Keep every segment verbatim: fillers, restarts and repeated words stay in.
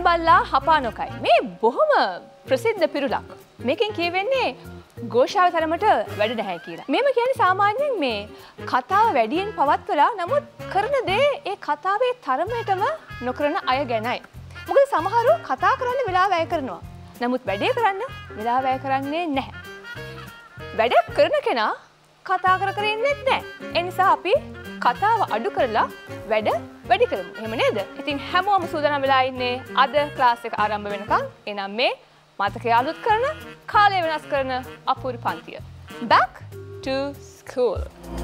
බල්ලා හපා නොකයි. මේ බොහොම ප්‍රසිද්ධ පිරුලක්. මේකෙන් කියවෙන්නේ ഘോഷාව තරමට වැඩ නැහැ කියලා. මේම කියන්නේ සාමාන්‍යයෙන් මේ කතාව වැඩියෙන් පවත්වලා නමුත් කරන දේ ඒ කතාවේ තරමටම නොකරන අය ගැනයි. මොකද සමහරව කතා කරන්න වෙලාව වැය කරනවා. නමුත් වැඩේ කරන්න වෙලාව වැය කරන්නේ නැහැ. වැඩ කරන කෙනා කතා කර කර ඉන්නේ නැහැ. ඒ නිසා අපි කතාව අඩු කරලා වැඩ වැඩි කරමු. එහෙම නේද? ඉතින් හැමෝම සූදානම් වෙලා ඉන්නේ අද ක්ලාස් එක ආරම්භ වෙනකන්. එහෙනම් මේ මතකය අලුත් කරන කාලය වෙනස් කරන අපූර්ව පන්තිය. Back to school.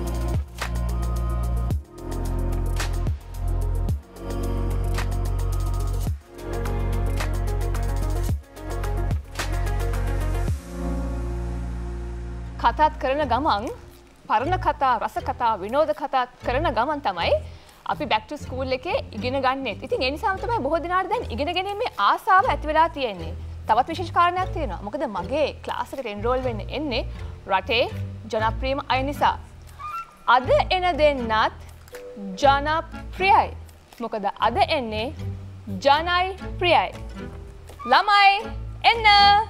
කතාත් කරන ගමන් පරණ කතා, රස කතා, විනෝද කතා කරන ගමන් තමයි අපි back to school එකේ ඉගෙන ගන්නෙත්. ඉතින් ඒ නිසාම තමයි බොහෝ දිනාට දැන් ඉගෙන ගැනීමේ ආසාව ඇති වෙලා තියෙන්නේ. තවත් විශේෂ කාරණයක් තියෙනවා. මොකද මගේ ක්ලාස් එකට එන්රෝල් වෙන්න එන්නේ රටේ ජනප්‍රියම අය නිසා. අද එන දෙන්නත් ජනප්‍රියයි. මොකද අද එන්නේ ජනයි ප්‍රියයි. ළමයි එන්න.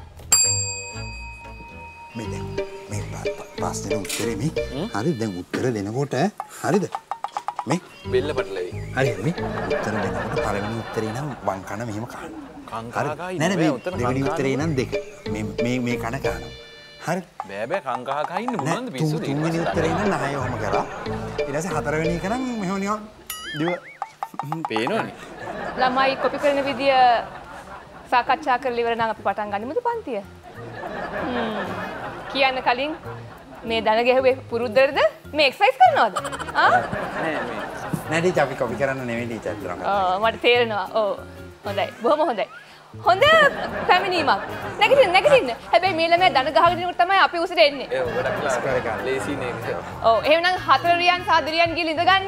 මේ දැන් මේ ප්‍රශ්නෙට උත්තරේ මේ හරිද? දැන් උත්තර දෙනකොට හරිද? මේ බෙල්ල පටලවි. හරි මේ උත්තර දෙනකොට පළවෙනි උත්තරේ නම් වම් කන මෙහෙම කන. කංකහකයි නෑ නෑ දෙවෙනි උත්තරේ නම් දෙක. මේ මේ මේ කන කනවා. හරි. බෑ බෑ කංකහකයි ඉන්න මොනවද පිස්සුද? තුන්වෙනි උත්තරේ නම් නහය ඔහම කරා. ඊට පස්සේ හතරවෙනි එක නම් මෙහෙම නිකන් දිව පේනවනේ. ළමයි කොපි කරන විදිය සාකච්ඡා කරලා ඉවර නම් අපි පටන් ගනිමුද පන්තිය? හ්ම්. කියන්න කලින් මේ දන ගැහුවේ පුරුද්දටද මේ එක්සර්සයිස් කරනවද? ආ? නෑ මේ නෑ ටීචර් අපි කොපි කරන්න නෙවෙයි ටීචර් තරම්. ඔව් මට තේරෙනවා. ඔව්. හොඳයි. බොහොම හොඳයි. හොඳ පැමිණීමක්. නැගිටින්න නැගිටින්න. හැබැයි මේ ළමයා දන ගහගෙන ඉන්නකොට තමයි අපි උසට එන්නේ. ඒ ගොඩක් ක්ලාස් ලේසි නේ. ඔව් එහෙනම් හතර රියන් සහ දිරියන් ගිහලා ඉඳ ගන්න.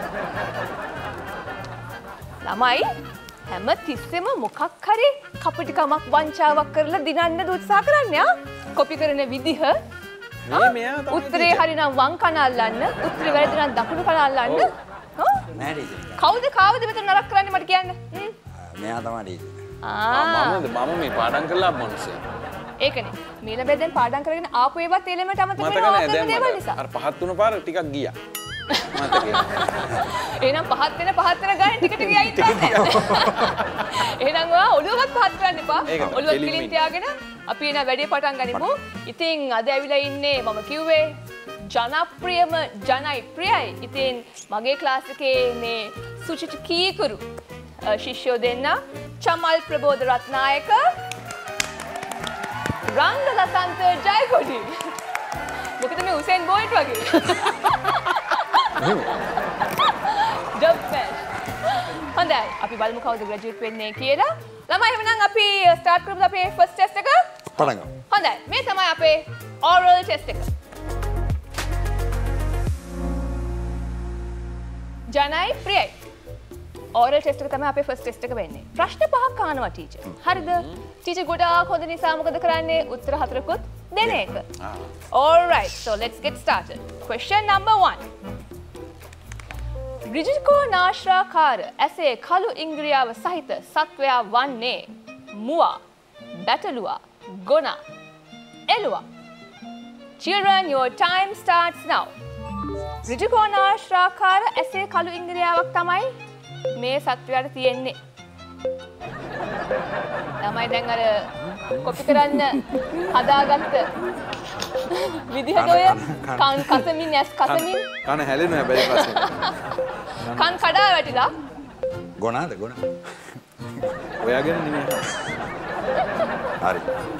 ළමයි හැම තිස්සෙම මොකක් හරි කපටිකමක් වංචාවක් කරලා දිනන්න උත්සාහ කරන්නේ ආ. කොපි කරන විදිහ මේ මෙයා තමයි උත්තරේ හරිනම් වම් කන අල්ලන්න, උත්තරේ වැරදි නම් දකුණු කන අල්ලන්න. ඔව්. නෑ ටීචර්. කවුද කවුද මෙතන නරක කරන්නේ මට කියන්න. හ්ම්. මෙයා තමයි ටීචර්. ආ. මමද මම මේ පාඩම් කරලා මොනසේ. ඒකනේ. මේ ළමයා දැන් පාඩම් කරගෙන ආපු ඒවත් ඒ ළමයට අමතක මතක වෙනවා නෑ කරන දේවල් දැන් නිසා. අර පහත් තුන පාර ටිකක් ගියා. මතකයි. එහෙනම් පහත් වෙන පහත් වෙන ගානේ ටික ටික යයිත් නැහැ. එහෙනම් ඔයා ඔළුවවත් පහත් කරන්න එපා. ඔළුව පිළින් තියාගෙන අපි එන වැඩේ පටන් ගනිමු. ඉතින් අද ඇවිල්ලා ඉන්නේ මම කිව්වේ ජනප්‍රියම ජනයි ප්‍රියයි. ඉතින් මගේ ක්ලාස් එකේ මේ සුචිත කීකුරු ශිෂ්‍යයෝ දෙන්න චමල් ප්‍රබෝධ රත්නායක රංග ලසන්ත ජයකොඩි. මොකද මේ උසේන් බෝල්ට් වගේ. ජොබ්බැෂ්. හොඳයි අපි බලමු කවුද ග්‍රැජුවේට් වෙන්නේ කියලා. ළමයි එහෙනම් අපි ස්ටාර්ට් කරමුද අපේ ෆස්ට් ටෙස්ට් එක? පටන් ගමු. හොඳයි මේ තමයි අපේ ඕරල් ටෙස්ට් එක. ජනයි ප්‍රියයි. ඕරල් ටෙස්ට් එක තමයි අපේ ෆස්ට් ටෙස්ට් එක වෙන්නේ. ප්‍රශ්න පහක් අහනවා ටීචර්. හරිද? ටීචර් ගොඩාක් හොඳ නිසා මොකද කරන්නේ? උත්තර හතරකුත් දෙන එක. All right, so let's get started. Question number one. ඍජුකෝණාශ්‍රාකාර ඇසේ කළු ඉංග්‍රියාව සහිත සත්වයා වන්නේ මුවා, බැටළුවා, ගොනා, එළුවා. Children, your time starts now. ඍජුකෝණාශ්‍රාකාර ඇසේ කළු ඉංග්‍රියාවක් තමයි මේ සත්වයාට තියෙන්නේ. ළමයි දැන් අර කොපි කරන්න හදාගත්ත විදිහට ඔය කන් කසමින් ඇස් කසමින් කන හැලෙනවා හැබැයි පස්සේ. කන් කඩා වැටිලා ගොනාද ගොනා. ඔයාගෙන නෙමෙයි. හරි.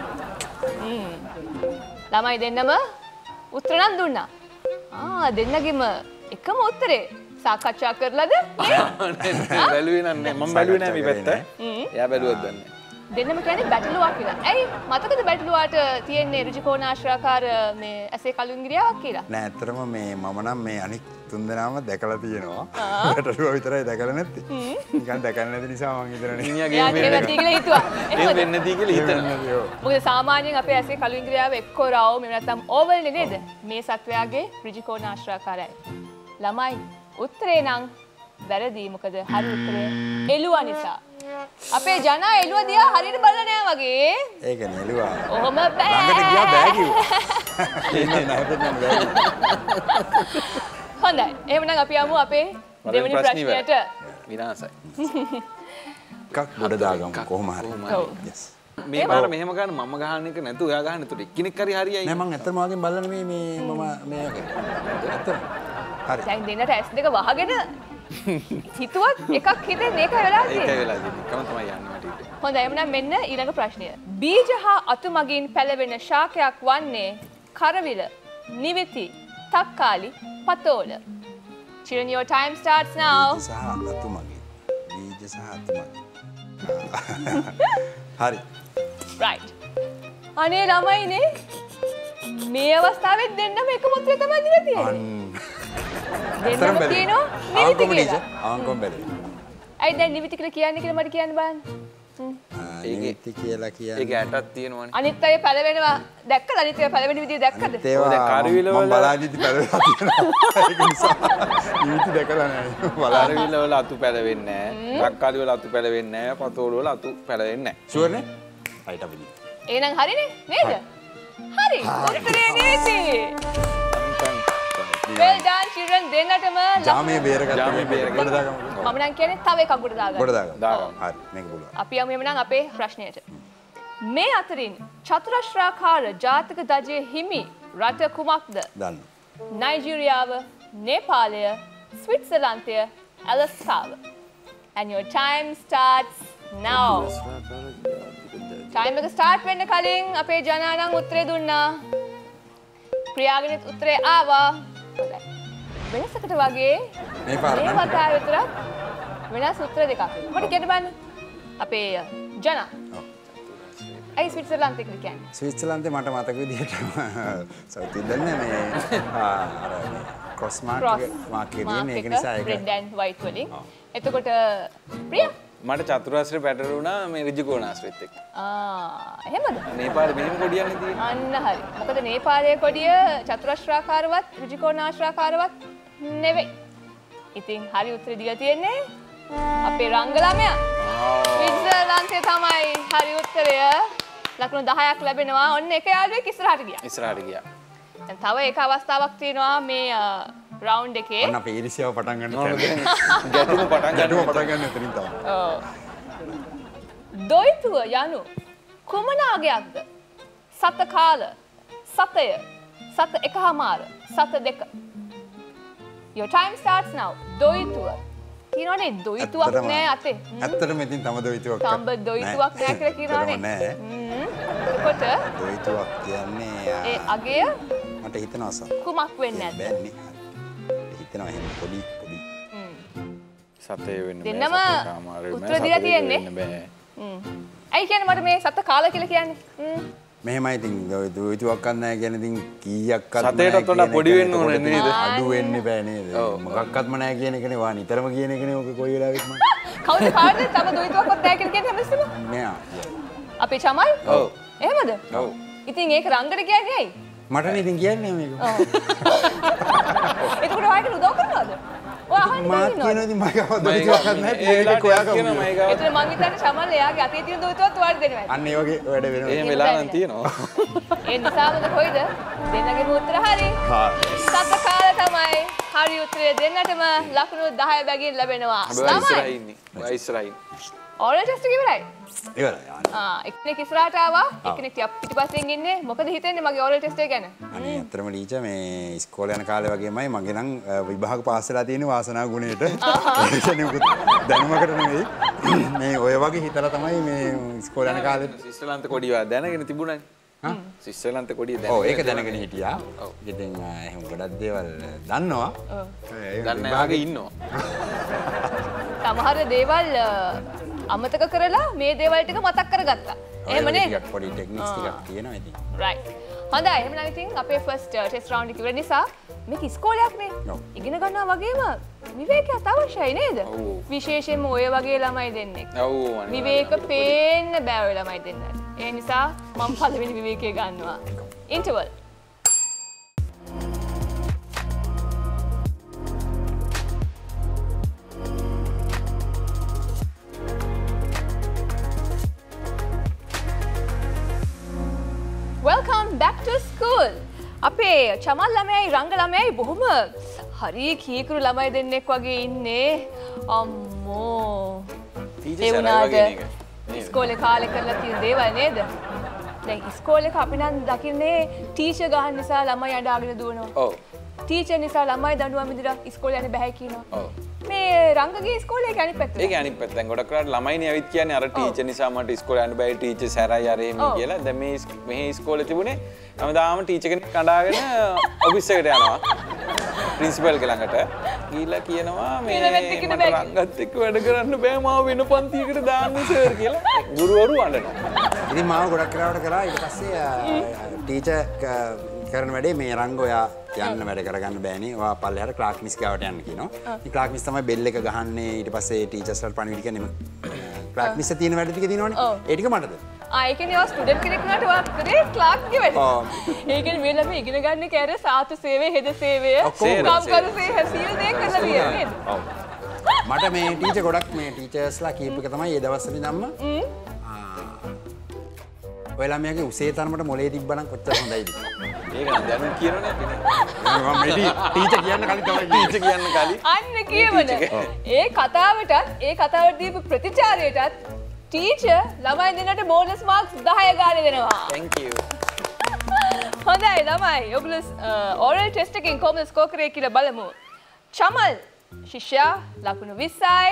ළමයි දෙන්නම උත්තර නම් දුන්නා. ආ දෙන්නගෙම එකම උත්තරේ සාකච්ඡා කරලාද? බැලුවේ නෑ මම බැලුවේ නෑ මේ පැත්ත. එයා බැලුවත් දන්නේ. දෙන්නම කියන්නේ බැටළුවා කියලා. ඇයි මතකද බැටළුවාට තියෙන්නේ ඍජුකෝණාශ්‍රාකාර මේ ඇසේ කළු ඉංග්‍රියාවක් කියලා? නෑ ඇත්තටම මේ මම නම් මේ අනික් තුන් දෙනාම දැකලා තියෙනවා. බැටළුවා විතරයි දැකලා නැත්තේ. නිකන් දැකලා නැති නිසා මං හිතන්නේ. මිනිහාගේ එයා කියලා නැති කියලා හිතුවා. ඒ වෙන්නේ නැති කියලා හිතනවා. මොකද සාමාන්‍යයෙන් අපේ ඇසේ කළු ඉංග්‍රියාව එක්කෝ රවුම් එහෙම නැත්නම් ඕවල් නේද? මේ සත්වයාගේ ඍජුකෝණාශ්‍රාකාරයි. ළමයි උත්තරේ නම් වැරදි. මොකද හරි උත්තරේ එළුවා නිසා. අපේ ජනා එළුව දිහා හරියට බලලා නෑ වගේ. ඒක නෙළුවා. ඔහොම බෑ. ළඟට ගියා බෑ කිව්වා. එන්නේ නැවතත් යන්න බෑ. හොඳයි. එහෙමනම් අපි යමු අපේ දෙවෙනි ප්‍රශ්නයට. විනාසයි. එකක් ගොඩ දාගමු කොහොම හරි. ඔව්. yes. මේ පාර මෙහෙම ගන්න මම ගහන එක නැතු ඔයා ගහන එතකොට එක්කෙනෙක් හරි හරියයි. නෑ මං ඇත්තටම වගේ බලන්න මේ මේ මම මේ ඇත්තටම. හරි. දැන් දෙන්නට ඇස් දෙක වහගෙන හිතුවත් එකක් හිතෙන් ඒකයි වෙලා ඒකයි තියෙන්නේ. වෙලා තියෙන්නේ. කම තමයි යන්නේ මට ඉතින්. හොඳයි එහෙනම් මෙන්න ඊළඟ ප්‍රශ්නය. බීජ හා අතු මගින් පැලවෙන ශාකයක් වන්නේ කරවිල, නිවිති, තක්කාලි, පතෝල. Children, your time starts now. බීජ සහ අතු මගින්. බීජ සහ අතු මගින්. හරි. Right. අනේ ළමයිනේ මේ අවස්ථාවේ දෙන්නම එක මුත්‍රේ තමයි දීලා තියෙන්නේ. දෙන්නම කියනවා නිවිති කියලා. ආන්කොම් බැලේ. ඇයි දැන් නිවිති කියලා කියන්නේ කියලා මට කියන්න බලන්න. නිවිති කියලා කියන්නේ. ඒක ඇටක් තියෙනවනේ. අනිත් අය පැලවෙනවා දැක්කද? අනිත් අය පැලවෙන විදිය දැක්කද? ඒවා දැන් කරවිල වල- මම බලාගිද්දි පැලවෙලා තියෙනවා. ඒක නිසා නිවිති දැකලා නැහැ. බලා කරවිල වල අතු පැලවෙන්නේ නැහැ. රක්කාලි වල අතු පැලවෙන්නේ නැහැ. පතෝල වල අතු පැලවෙන්නේ නැහැ. ෂුවර් නේ? රයිට් අපිදී. එහෙනම් හරිනේ නේද? හරි. උත්තරේ නිවිති. Well done children දෙන්නටම ජාමයේ බේරගත්තා. ජාමයේ බේරගත්තා. ගොඩ දාගමු. මම නම් කියන්නේ තව එකක් ගොඩ දාගන්න. ගොඩ දාගමු. දාගමු. හරි මේක පුළුවන්. අපි යමු එමනම් අපේ ප්‍රශ්නයට. මේ අතරින් චතුරස්‍රාකාර ජාතක දජය හිමි රට කුමක්ද? දන්න. නයිජීරියාව, නේපාලය, ස්විට්සර්ලන්තය, ඇලස්කාව. And your time starts now. time එක start වෙන්න කලින් අපේ ජනා නම් උත්තරේ දුන්නා. ප්‍රියාගෙනත් උත්තරේ ආවා. හොඳයි. වෙනසකට වගේ මේ පාර මේ නම් වතාවේ විතරක් වෙනස් උත්තර දෙකක්. මට කියන්න බලන්න. අපේ ජනා. ඔව්. ඇයි ස්විට්සර්ලන්තේ කියලා කියන්නේ? ස්විට්සර්ලන්තේ මට මතක විදිහට සවුත් ඉන්දන්නේ මේ අර ක්‍රොස් මාක් Cross එක මාක් එක mark තියෙන ඒක එක නිසා ඒක red and white වලින්. එතකොට ප්‍රියා මට චතුරාශ්‍රය පැටළුණා මේ ඍජුකෝණාශ්‍රයත් එක්ක. ආ එහෙමද? නේපාලේ මෙහෙම කොඩියන්නේ තියෙන්නේ. අන්න හරි. මොකද නේපාලයේ කොඩිය චතුරස්‍රාකාරවත් ඍජුකෝණාශ්‍රාකාරවත් නෙවෙයි. ඉතින් හරි උත්තරේ දීලා තියෙන්නේ අපේ රංග ළමයා. ස්විට්සර්ලන්තේ තමයි හරි උත්තරය. ලකුණු දහයක් ලැබෙනවා. ඔන්න එක යාළුවෙක් ඉස්සරහට ගියා. ඉස්සරහට ගියා. දැන් තව එක අවස්ථාවක් තියෙනවා මේ රවුන්ඩ් එකේ. ඔන්න අපේ ඊර්ෂ්‍යාව පටන් ගන්න මොනවද තැන. ගැටුම පටන් ගැටුම ගන්න. පටන් ගන්න එතනින් තමයි. ඔව්. දොයිතුව යනු කුමන අගයක්ද? සත කාල, සතය, සත එකහමාර, සත දෙක. Your time starts now. දොයිතුව. කියනවනේ දොයිතුවක් ඇත්තටම- නෑ අතේ. ඇත්තටම ඉතින් තම දොයිතුවක්. තඹ දොයිතුවක් නෑ කියලා කියනවනේ. නෑ. හ්ම්. එතකොට දොයිතුවක් කියන්නේ ඒ ආ, අගය මට හිතෙනවා සත්. කුමක් වෙන්නේ නැද්ද? බෑනේ. හිතෙනවා එහෙම පොඩි පොඩි. සතේ වෙන්න බෑ. දෙන්නම සතේ කාමාරේ වෙන්න උත්තර බෑ, දීලා සතේ තියෙන්නේ. වෙන්න බෑ. හ්ම්. ඇයි කියන්නේ මට මේ සත කාල කියලා කියන්නේ? හ්ම්. මෙහෙමයි ඉතින් දොයිතුවක් ගන්න නැහැ කියන්නේ ඉතින් කීයක්වත් සතේටත් වඩා පොඩි වෙන්න ඕනේ නේද? අඩු වෙන්න බෑ නේද? ඔව්. මොකක්වත්ම නැහැ කියන එකනේ වා නිතරම කියන එකනේ ඔක කොයි වෙලාවෙත් මම. කවුද කාටද තව දොයිතුවක්වත් නැහැ කියලා කියන්නේ හැමතිස්සෙම? මෙයා. අපේ චමල්? ඔව්. එහෙමද? ඔව්. ඉතින් ඒක රංගට කියන්නේ ඇයි? මටනේ ඉතින් කියන්නේ මේක. ඔව්. එතකොට ඔයාලට උදව් කරනවද? ඔයා අහන්න මාත් ඉන්නවද? කියනවා ඉතින් මම ගාව මම දොයිතුවක් ගන්න නැහැ. ඒක කොයා කියනවා මම කවුද? ගාව. එතන මං හිතන්නේ චමල් එයාගේ අතේ තියෙන දොයිතුවත් ඔයාලට දෙනවා. අන්න ඒ වගේ වැඩ වෙනවා. එහෙම වෙලා නම් තියෙනවා. ඒ නිසාමද කොයිද? දෙන්නගේම උත්තර හරි. හා. සත කාල තමයි හරි උත්තරය දෙන්නටම ලකුණු දහය බැගින් ලැබෙනවා. හැබැයි ඉස්සරහින් ඉන්නේ. ඔයා ඉස්සරහින්. ඕරල් ටෙස්ට් එක ඉවරයි. ඉවරයි. ආ එක්කෙනෙක් ඉස්සරහට ආවා. එක්කෙනෙක් පිටිපස්සෙන් ඉන්නේ. මොකද හිතන්නේ මගේ ඕරල් ටෙස්ට් එක ගැන? අනේ අතරම ටීචර් මේ ඉස්කෝලේ යන කාලේ වගේමයි මගේ නම් අ, විභාග පාස් වෙලා තියෙන වාසනාව ගුණයට. ඒ කියන්නේ මොකද දැනුමකට නෙවෙයි. මේ ඔය වගේ හිතලා තමයි මේ ඉස්කෝලේ යන කාලේ. ස්විට්සර්ලන්ත කොඩිය දැනගෙන තිබුණානේ. හා? ස්විට්සර්ලන්ත කොඩිය ඔව් දැනගෙන. ඒක දැනගෙන හිටියා. ඔව්. ඉතින් අ, එහෙම ගොඩක් දේවල් දන්නවා. ඔව්. ඒ දන්න විභාගෙ යාගේ ඉන්නවා. සමහර දේවල් අ, අමතක කරලා මේ දේවල් ටික මතක් කරගත්තා. එහෙම ඔය වගේ නේද? ටිකක් පොඩි ටෙක්නික්ස් ටිකක් තියෙනවා ඉතින්. right. හොඳයි. එහෙනම් ඉතින් අපේ ෆස්ට් ටෙස්ට් රවුන්ඩ් එක ඉවර නිසා මේක ඉස්කෝලයක්නේ. ඔව්. ඉගෙන ගන්නවා වගේම විවේකයක් අවශ්‍යයි නේද? ඔව්. විශේෂයෙන්ම ඔය වගේ ළමයි දෙන්නෙක්. ඔව් අනිවාර්යයෙන්. විවේක පේන්න බෑ ඔය ළමයි දෙන්නට. ඒ නිසා මම පළවෙනි විවේකය ගන්නවා. ඉන්ටර්වල්. back to school. අපේ චමල් ළමයි රංග ළමයි බොහොම හරි කීකරු ළමයි දෙන්නෙක් වගේ ඉන්නේ. අම්මෝ. ඒ වුණාට ඉස්කෝලේ කාලේ කරලා තියෙන දේවල් නේද? දැන් ඉස්කෝලේ අපි නම් දකින්නේ ටීචර් ගහන නිසා ළමයි අඬාගෙන දුවනවා. ඔව්. ටීචර් නිසා ළමයි දඬුවම් විඳලා ඉස්කෝලේ යන්න බෑ කියනවා. ඔව්. මේ රංගගේ ඉස්කෝලේ ඒක අනිත් පැත්ත. ඒක අනිත් පැත්ත. දැන් ගොඩක් කරාට ළමයිනේ ඇවිත් කියන්නේ අර ටීචර් නිසා මට ඉස්කෝලේ යන්න බෑ ටීචර් සැරයි අර එහෙම කියලා. දැන් මේ මෙහි ඉස්කෝලේ තිබුණේ හැමදාම ටීචර් කෙනෙක් කඩාගෙන ඔෆිස් එකට යනවා. ප්‍රින්සිපල් ළඟට ගිහිල්ලා කියනවා මේ මට රංගත් එක්ක වැඩ කරන්න බෑ මාව වෙන පන්තියකට දාන්න සර් කියලා. ගුරුවරු අඬනවා. ඉතින් මාව ගොඩක් කරාවට කරා ඊට පස්සේ ටීචර් කරන වැඩේ මේ රංග ඔයා යන්න වැඩ කරගන්න බෑනේ. ඔයා පල්ලෙහාට ක්ලාක් මිස් ගාවට යන්න කියනවා. ඉතින් ක්ලාක් මිස් තමයි බෙල් එක ගහන්නේ. ඊට පස්සේ ටීචර්ස්ලාට පණිවිඩ කියන්නේ ක්ලාක් මිස් එකේ තියෙන වැඩ ටික තියෙනවනේ. ඒ ටික මටද? ආ ඒ කියන්නේ ඔයා ස්ටුඩන්ට් කෙනෙක් වුණාට ඔයා කරේ ක්ලාක්ගේ වැඩ. ඔව්. ඒ කියන්නේ මේ ළමයි ඉගෙන ගන්න කැරේ සාතු සේවය, හෙද සේවය, කම්කරු සේවය සියලු දේ කරලා තියෙනවා නේද? ඔව්. මට මේ ටීචර් ගොඩක් මේ ටීචර්ස්ලා කීප එක තමයි ඒ දවස්වල ඉඳන්ම ඔය ළමයාගේ උසේ තරමට මොලේ තිබ්බනම් කොච්චර හොඳයිද? ඒක නම් දැනුම් කියනෝනේ අපි නේ. මම මේ ටීචර් කියන්න කලින් තමයි ටීචර් කියන්න කලින්. අන්න කියවන. ඒ කතාවටත් ඒ කතාවට දීපු ප්‍රතිචාරයටත් ටීචර් ළමයි දෙන්නට බෝනස් මාක්ස් දහය ගානේ දෙනවා. Thank you. හොඳයි ළමයි. ඔයගොල්ලෝ ඕරල් ටෙස්ට් එකෙන් කොහොමද ස්කෝර් කරේ කියලා බලමු. චමල් ශිෂ්‍යයා ලකුණු විස්සයි.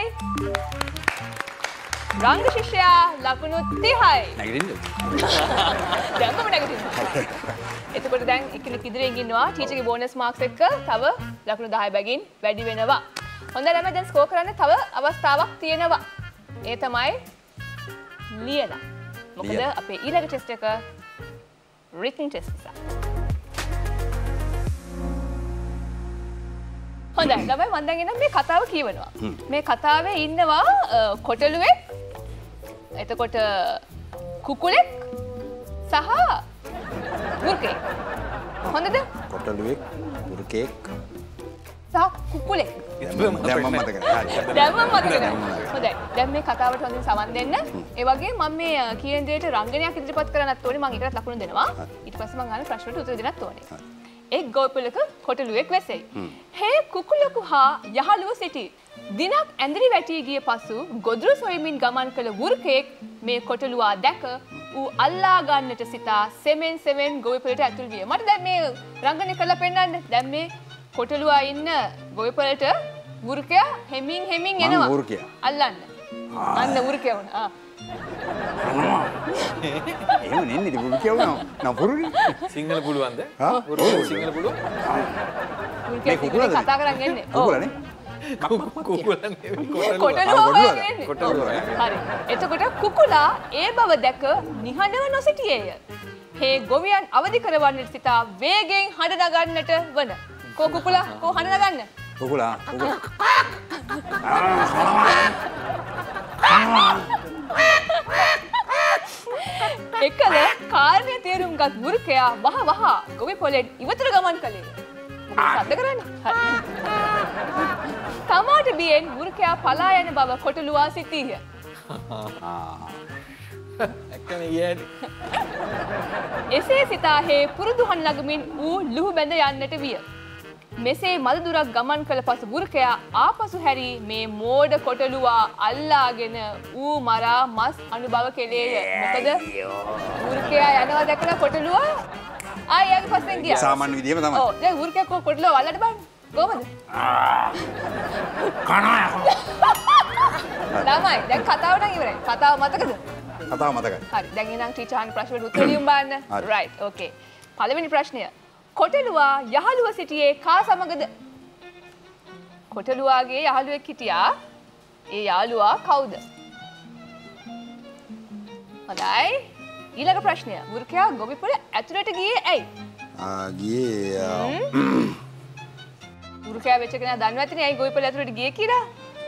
රංග ශිෂ්‍යයා ලකුණු තිහයි. නැගිටින්නද? දැන් කොහොමද නැගිටින්නේ? එතකොට දැන් එක්කෙනෙක් ඉදිරියෙන් ඉන්නවා ටීචර්ගේ බෝනස් මාක්ස් එක්ක තව ලකුණු දහය බැගින් වැඩි වෙනවා. හොඳයි ළමයි දැන් ස්කෝර් කරන්න තව අවස්ථාවක් තියෙනවා. ඒ තමයි ලියලා. මොකද අපේ ඊළඟ ටෙස්ට් එක written test නිසා. හොඳයි ළමයි මම දැන් එනම් මේ කතාව කියවනවා. මේ කතාවේ ඉන්නවා කොටලුවෙක්, එතකොට කුකුලෙක් සහ වෘකෙක්. හොඳද? කොටලුවෙක්, වෘකෙක් සහ කුකුලෙක්. දැන් මම මතක නැහැ. දැන් මම මතක නැහැ. හොඳයි. දැන් මේ කතාවට හොඳින් සමන් දෙන්න. ඒ වගේම මම මේ කියන දෙයට රංගනයක් ඉදිරිපත් කරන්නත් ඕනේ. මම ඒකට ලකුණු දෙනවා. ඊට පස්සේ මම අහන ප්‍රශ්නට උත්තර දෙන්නත් ඕනේ. එක් ගොවිපලක කොටලුවෙක් වැසෙයි. හේ කුකුලෙකු හා යහළුව සිටි. දිනක් ඇඳරි වැටී ගිය පසු ගොදුරු සොයමින් ගමන් කළ වෘකෙක් මේ කොටලුවා දැක ඌ අල්ලා ගන්නට සිතා සෙමෙන් සෙමෙන් ගොවිපලට ඇතුල් විය. මට දැන් මේ රංගනය කරලා පෙන්නන්න. දැන් මේ කොටලුවා ඉන්න ගොවිපලට වෘකයා හෙමින් හෙමින් එනවා. මම වෘකයා. අල්ලන්න. අන්න වෘකයා වුණා. ආ. එහෙම නෙන්නේ ඉතින් වෘකයා වුණා. නම් පුරුනේ. සිංහල පුළුවන්ද? හා? සිංහල පුළුවන්? මේ කුකුලද කතා කරන් එන්නේ. කුකුලනේ. කොටලුවා එන්නේ. කොටලුවා. හරි. එතකොට කුකුලා ඒ බව දැක නිහඬව නොසිටියේය. හේ ගොවියන් අවදි කරවන්නට සිතා වේගෙන් හඬ නගන්නට වන. කෝ කුකුලා කෝ හඬ නගන්න. කුකුලා කුකුලා. එකල කාර්ය තේරුම්ගත් වෘකයා වහ වහ ගොවිපොළෙන් ඉවතට ගමන් කළේ. මොකද සද්ද කරන්නේ? තමාට බියෙන් වෘකයා පලා යන බව කොටලුවා සිතීය. එසේ සිතා හේ පුරුදු හඬ නගමින් ඌ ලුහු බැඳ යන්නට විය. මෙසේ මද දුරක් ගමන් කළ පසු වෘකයා ආපසු හැරි මේ මෝඩ කොටලුවා අල්ලාගෙන ඌ මරා මස් අනුභව කෙලේය. මොකද වෘකයා යනවා දැකලා කොටලුවා ආයෙ යාගේ පස්සෙන් ගියා. සාමාන්‍ය විදියම තමයි. ඔව් දැන් වෘකයා කොටලුවා අල්ලන්න බලන්න. කොහමද? කණා. ළමයි දැන් කතාව නම් ඉවරයි. කතාව මතකද? කතාව මතකයි. හරි දැන් එනම් ටීචර් අහන ප්‍රශ්නෙට උත්තර ලියමු බලන්න. Right okay. පළවෙනි ප්‍රශ්නය. කොටලුවා යහළුව සිටියේ කා සමගද? කොටලුවාගේ යහළුවෙක් හිටියා. ඒ යාළුවා කවුද? හොඳයි. ඊළඟ ප්‍රශ්නය. වෘකයා ගොවිපොළ ඇතුළට ගියේ ඇයි? ආ ගියේ වෘකයා වෙච්ච කෙනා දන්නව ඇතිනේ ඇයි ගොවිපොළ ඇතුළට ගියේ කියලා?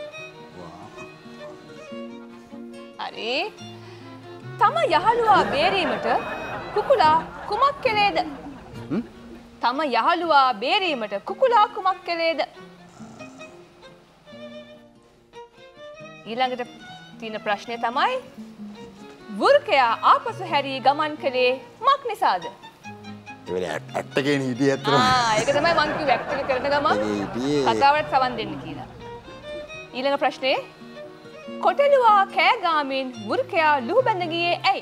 හරි. තම යහළුවා බේරීමට කුකුලා කුමක් කළේද? තම යහළුවා බේරීමට කුකුලා කුමක් කළේද? ඊළඟට තියෙන ප්‍රශ්නය තමයි වෘකයා ආපසු හැරී ගමන් කළේ මක් නිසාද? ඒ වෙලේ ඇට් එකේ හිටියේ ඇත්තටම. ආ ඒක තමයි මං කිව්වේ ඇක්ට් එක කරන ගමන් කතාවට සවන් දෙන්න කියලා. ඊළඟ ප්‍රශ්නේ කොටලුවා කෑ ගාමින් වෘකයා ලුහු බැඳ ගියේ ඇයි?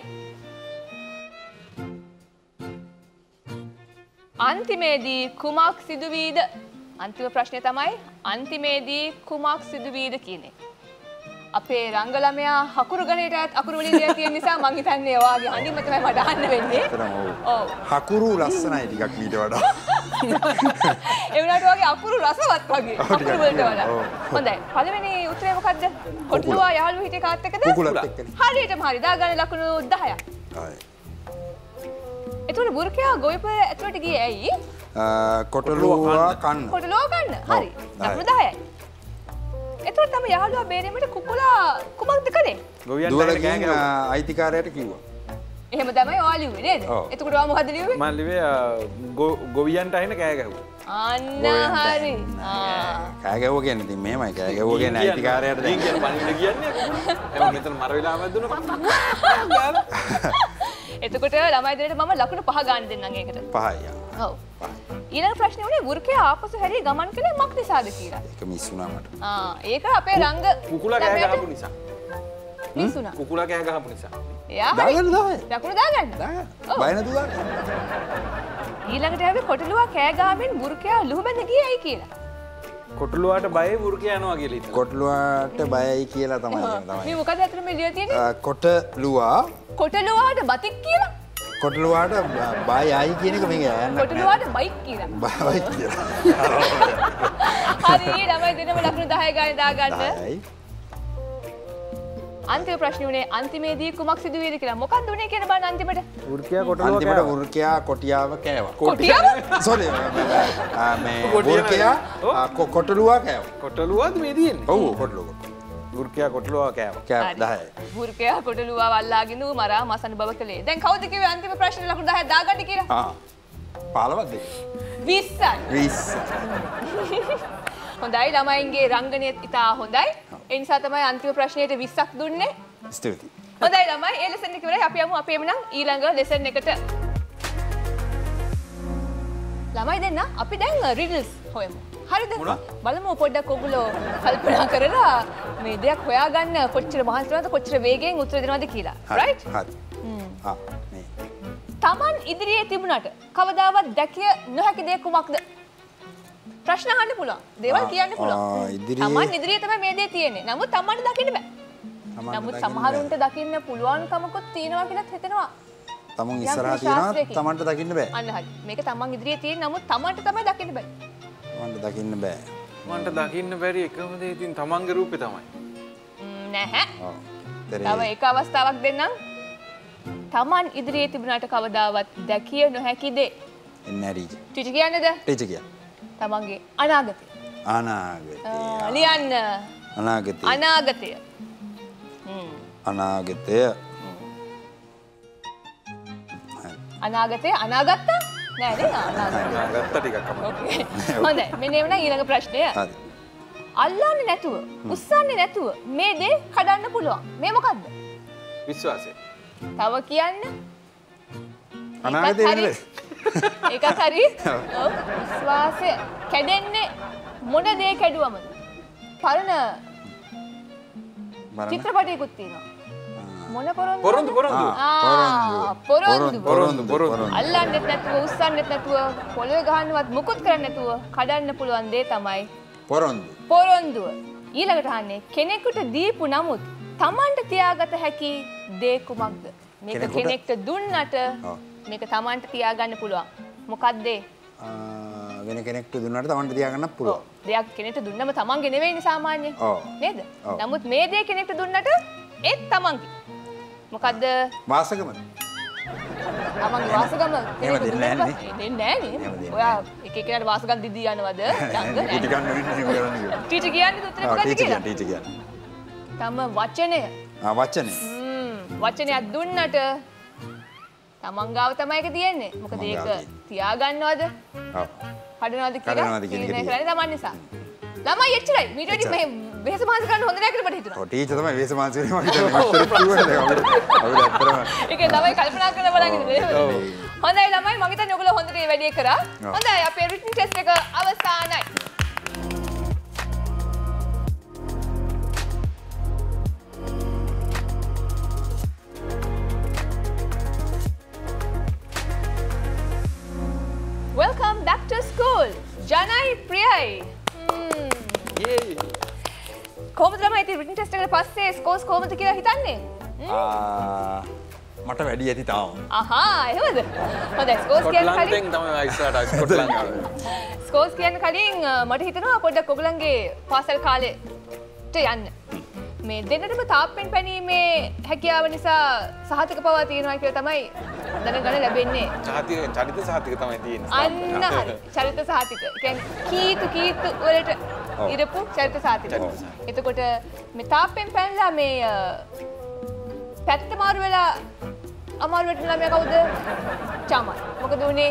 අන්තිමේදී කුමක් සිදුවීද? අන්තිම ප්‍රශ්නය තමයි අන්තිමේදී කුමක් සිදුවීද කියන එක. අපේ රංග ළමයා හකුරු ගණේටත් අකුරු වලින් ලියලා තියෙන නිසා මං හිතන්නේ ඔයාගේ අඳින්න තමයි මට අහන්න වෙන්නේ. ඔව්. හකුරු ලස්සනයි ටිකක් ඊට වඩා. ඒ වුණාට වගේ අකුරු රසවත් වගේ. අකුරු වලට වඩා. හොඳයි. පළවෙනි උත්තරේ මොකද්ද? කොටලුවා යාළුවෝ හිටියේ කාත් එක්කද? කුකුලත් එක්කනේ. හරියටම හරි. දාගන්න ලකුණු දහයක්. හරි. එතකොට බුර්කයා ගොවිප ඇතුළට ගියේ ඇයි? කොටලුවා කන්න. කොටලුවා කන්න. හරි. ලකුණු දහයයි. එතකොට තම යාළුවා බේරීමට කුකුලා කුමක්ද කළේ? දුවලකින් අයිතිකාරයට කිව්වා. එහෙම තමයි ඔයා ලිව්වේ නේද? එතකොට ඔයා මොකද ලිව්වේ? මම ලිව්වේ ගොවියන්ට අහින කෑ ගැහුවා. අන්න හරි. කෑ ගැහුවා කියන්නේ ඉතින් මෙහෙමයි කෑ ගැහුවා කියන්නේ අයිතිකාරයට දැන් කියන්නේ පණිවිඩ කියන්නේ. එමන් මෙතන මර වෙලා වැදුණා. එතකොට ළමයි දෙන්නට මම ලකුණු පහ ගන්න දෙන්නම් ඒකට. පහයි. ඔව්. ඊළඟ ප්‍රශ්නේ උනේ වෘකයා ආපසු හැරී ගමන් කළේ මක් නිසාද කියලා. ඒක මිස් වුණා මට. ආ ඒක අපේ රංග කුකුලා කෑ ගහපු නිසා. මිස් වුණා. කුකුලා කෑ ගහපු නිසා. එයා දාගන්න දාගන්න. ලකුණු දාගන්න. දාගන්න. බය නැතුව දාගන්න. ඊළඟට අපි කොටලුවා කෑ ගාමින් වෘකයා ලුහු බැඳ ගියේ ඇයි කියලා. කොටලුවාට බයයි වෘකයා යනවා කියලා හිතුවා. කොටලුවාට බයයි කියලා තමයි තමයි. මේ මොකද අතන මේ ලියලා තියෙන්නේ? කොටලුවා කොටලුවාට බතික් කියලා. කොටලුවාට බයයි කියන එක මේක යන්න. කොටලුවාට බයික් කියලා. බයික් කියලා. හරි ළමයි දෙනම ලකුණු දහය ගානේ දාගන්න. දහයයි. අන්තිම ප්‍රශ්නේ උනේ අන්තිමේදී කුමක් සිදු වේද කියලා. මොකක්ද උනේ කියන බලන්න අන්තිමට. වෘකයා කොටලුවා අන්තිමට වෘකයා කොටියාව කෑවා. කොටියාව? සෝරි මේ වෘකයා කොටලුවා කෑවා. කොටලුවාද මේ තියෙන්නේ? ඔව් කොටලුවා. වෘකයා කොටලුවා කෑවා. කෑවා දහයයි. වෘකයා කොටලුවා වල්ලාගෙන ඌ මරා මසන බව කළේ. දැන් කවුද කිව්වේ අන්තිම ප්‍රශ්නේ ලකුණු දහය දාගන්න කියලා? ආ. පාලවත් දෙක. විස්සයි. විස්ස. හොඳයි ළමයින්ගේ රංගනය ඉතා හොඳයි. ඒ නිසා තමයි අන්තිම ප්‍රශ්නයට විස්සක් දුන්නේ. ස්තුතියි. හොඳයි ළමයි ඒ ලෙසන් එක ඉවරයි. අපි යමු අපේම නම් ඊළඟ ලෙසන් එකට. ළමයි දෙන්න අපි දැන් රිඩල්ස් හොයමු. හරිද? බලමු පොඩ්ඩක් ඔයගොල්ලෝ කල්පනා කරලා මේ දෙයක් හොයාගන්න කොච්චර මහන්සි වෙනවද කොච්චර වේගයෙන් උත්තර දෙනවද කියලා. රයිට්? හරි. ආ මේ. Taman ඉදිරියේ තිබුණාට කවදාවත් දැකිය නොහැකි දේ කුමක්ද? ප්‍රශ්න අහන්න පුළුවන්. දේවල් කියන්න පුළුවන්. Taman ඉදිරියේ තමයි මේ දේ තියෙන්නේ. නමුත් Tamanට දකින්න බෑ. නමුත් සමහරුන්ට දකින්න පුළුවන්කමකුත් තියෙනවා කියලා හිතෙනවා. Taman ඉස්සරහා තියෙනවා Tamanට දකින්න බෑ. අන්න හරි. මේක Taman ඉදිරියේ තියෙන නමුත් Tamanට තමයි දකින්න බෑ. Tamanට දකින්න බෑ. මන්ට දකින්න බැරි එකම දේ ඉතින් තමන්ගේ රූපේ තමයි. නැහැ. ඔව්. තව එක අවස්ථාවක් දෙන්නම්. Taman ඉදිරියේ තිබුණාට කවදාවත් දැකිය නොහැකි දේ. එන්නේ හරි. ටීචර් කියන්නේද? ටීචර් කියන්න. තමන්ගේ අනාගතය. අනාගතය. ලියන්න. අනාගතය. අනාගතය. අනාගතය. අනාගතය අනාගත්තා? නෑ නේද? අනාගත්ත ටිකක් අමාරුයි. හොඳයි. මෙන්න එවනම් ඊළඟ ප්‍රශ්නය. හරි. අල්ලන්නේ නැතුව, උස්සන්නේ නැතුව මේ දේ කඩන්න පුළුවන්. මේ මොකද්ද? විශ්වාසය. තව කියන්න. අනාගතය වෙන්නේ. ඒකත් හරි. ඔව්. විශ්වාසය කැඩෙන්නේ මොන දේ කැඩුවමද? පරණ චිත්‍රපටයකුත් තියෙනවා. මොන පොරොන්දු? පොරොන්දු පොරොන්දු. ආ පොරොන්දු. පොරොන්දු පොරොන්දු. අල්ලන්නෙත් නැතුව, උස්සන්නෙත් නැතුව, පොළවේ ගහන්නවත් මුකුත් කරන්නේ නැතුව කඩන්න පුළුවන් දේ තමයි පොරොන්දු. පොරොන්දුව. ඊළඟට අහන්නේ කෙනෙකුට දීපු නමුත් Tamanට තියාගත හැකි දේ කුමක්ද? මේක කෙනෙක්ට දුන්නට මේක Tamanට තියාගන්න පුළුවන්. මොකක්ද ඒ? වෙන කෙනෙක්ට දුන්නාට Tamanට තියාගන්න පුළුවන්. ඔව්. දෙයක් කෙනෙක්ට දුන්නම Tamanගේ නෙවෙයිනේ සාමාන්‍යයෙන්. ඔව්. නේද? නමුත් මේ දේ කෙනෙක්ට දුන්නට ඒත් Tamanගේ. මොකද්ද? වාසගමද? තමන්ගේ වාසගම එහෙම දෙන්නේ නැහැ නේ. දෙන්නේ නැහැ නේ. ඔයා එක එකනට වාසගම් දිදී යනවද? ඩංග නැහැ. ටීචර් ගන්න වෙන්නේ එහෙම කරන්නේ. ටීචර් කියන්නේ උත්තරේ මොකක්ද ටීචර් කියලා? ටීචර් කියන්නේ. තම වචනය. ආ වචනේ. හ්ම් වචනයක් දුන්නට තමන් ගාව තමයි ඒක තියෙන්නේ. මොකද ඒක තියාගන්නවද? ඔව්. කඩනවද කියලා? කඩනවද කියන එක තීරණය කරන්නේ තමන් නිසා. ළමයි එච්චරයි. මීට වැඩි මේ වෙහස මහන්සි කරන්න හොඳ නැහැ කියලා මට හිතුණා. ඔව් ටීචර් තමයි වෙහස මහන්සි වෙන්නේ මම හිතන්නේ. මස්තර කිව්වනේ දැන් අපිට. අපිට ඇත්තටම ඒක ළමයි කල්පනා කරලා බලන්න ඉන්නේ. හොඳයි ළමයි මම හිතන්නේ ඔයගොල්ලෝ හොඳට මේ වැඩේ කරා. හොඳයි අපේ රිටන් ටෙස්ට් එක අවසానයි. Welcome back to school. Janai Priyai. Hmm. Yay. කොහොමද ළමයි ඉතින් රිටන් ටෙස්ට් එකට පස්සේ ස්කෝර්ස් කොහොමද කියලා හිතන්නේ? ආ මට වැඩි ඇති තාම. අහා එහෙමද? හොඳයි ස්කෝර්ස් කියන්න කලින් තමයි ඉස්සරහට ස්කොට්ලන්ඩ් ආවේ. ස්කෝර්ස් කියන්න කලින් මට හිතෙනවා පොඩ්ඩක් ඔයගලන්ගේ පාසල් කාලේට යන්න. මේ දෙන්නටම තාප්පෙන් පැනීමේ හැකියාව නිසා සහතික පවා තියෙනවා කියලා තමයි දැනගන්න ලැබෙන්නේ. සහතික චරිත සහතික තමයි තියෙන්නේ. අන්න හරි. චරිත සහතික. කියන්නේ කීතු කීතු වලට ඉරපු චරිත සහතික. එතකොට මේ තාප්පෙන් පැනලා මේ පැත්ත මාරු වෙලා අමාරු වෙන්න ළමයා කවුද? චාමල්. මොකද උනේ?